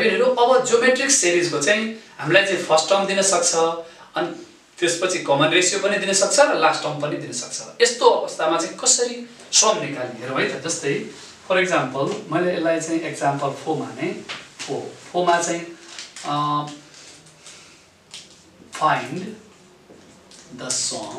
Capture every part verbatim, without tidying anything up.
बहिनीहरु अब ज्योमेट्रिक सिरिजको चाहिँ हामीलाई चाहिँ फर्स्ट टर्म दिन सक्छ अनि त्यसपछि कमन रेशियो पनि दिन सक्छ र लास्ट टर्म पनि दिन सक्छ। यस्तो अवस्थामा चाहिँ कसरी सम निकाल्ने हेरौँ है त। जस्तै फर एक्जाम्पल मैले यसलाई चाहिँ एक्जाम्पल फोर माने फोर फोरमा चाहिँ find the sum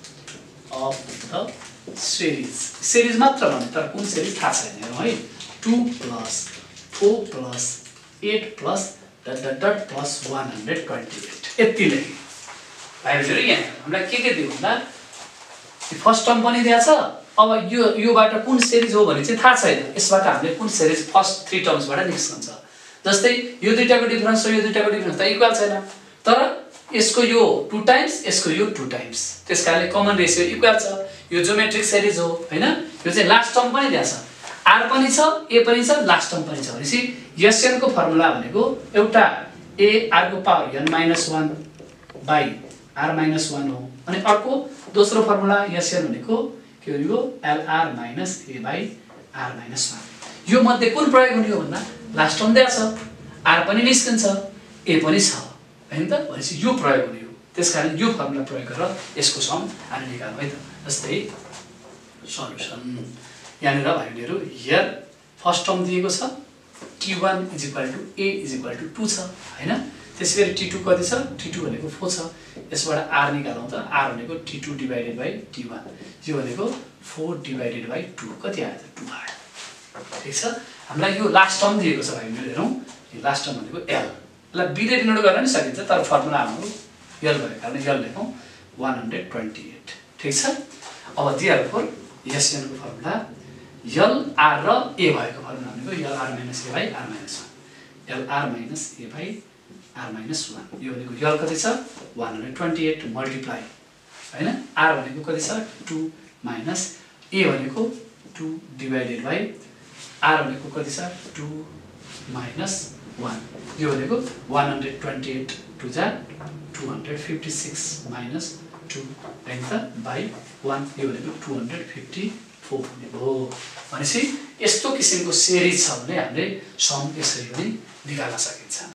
of the series series मात्र भन्नु तर कुन सिरिज थाहा छैन हेरौँ है। Two plus four plus eight plus dot dot dot plus one hundred twenty eight यति लेखेँ भाइहरू। यहाँ हामीलाई के के दियो भन्दा फर्स्ट टर्म पनि दिएको छ। अब यो योबाट कुन सिरिज हो भने चाहिँ थाहा छैन। यसबाट हामीले कुन सिरिज फर्स्ट थ्री टर्म्सबाट निस्कन्छ। जस्तै यो दुईटाको डिफरेन्स हो यो दुईटाको डिफरेन्स त इक्वल छैन तर यसको यो टू टाइम्स यसको यो टू टाइम्स त्यसकारणले कमन रेशियो इक्वल छ। यो ज्योमेट्रिक सिरिज हो हैन। यो चाहिँ लास्ट टर्म पनि दिएको छ आर पनि छ ए पनि छ लास्ट टर्म पनि छ भनेपछि एसएन को फर्मुला भनेको एउटा ए आर को power n minus one by R minus one हो अनि अर्को दोस्रो फर्मुला एसएन भनेको के हो यो LR minus A by R minus one. यो मध्ये कुन प्रयोग हुने हो भन्दा लास्ट टर्म दिएको छ आर पनि निस्कन्छ ए पनि छ हैन त भनेपछि यो प्रयोग हुने हो। त्यसकारण यो फर्मुला प्रयोग गरेर यसको सम हामी निकाल्नु है त। जस्तै सल्युसन यहाँनिर भाइहरुहरू हियर फर्स्ट टर्म दिएको छ T one is equal to A is equal to two छ हैन। त्यसैगरी टी टू कति छ टी टू भनेको फोर छ। यसबाट आर निकालौँ त आर भनेको T two divided by T one यो भनेको फोर डिवाइडेड बाइ टू कति आयो त टू आयो। ठीक छ हामीलाई यो लास्ट टर्म दिएको छ भाइहरुहरू हेरौँ। यो लास्ट टर्म भनेको एल ल बी ले डिनोट गर्न नि सकिन्छ तर फर्मुला हाम्रो एल भएको कारण एल लेखौँ वन हन्ड्रेड ट्वेन्टी एट। ठीक छ अब दिइहाल्नु एसएन को फर्मुला एल आर र ए भएको फर्मुला भनेको L R minus A by R minus one L R minus A by R minus one यो भनेको एल कति छ one hundred twenty eight multiply हैन आर भनेको कति छ टू माइनस ए भनेको टू डिवाइडेड बाइ आर भनेको कति छ टू माइनस वन यो भनेको one hundred twenty eight two जा two hundred fifty six minus two हैन त बाइ वन यो भनेको टू हन्ड्रेड फिफ्टी फोर हो। भनेपछि यस्तो किसिमको सिरिज छ भने हामीले सम यसरी पनि निकाल्न सकिन्छ।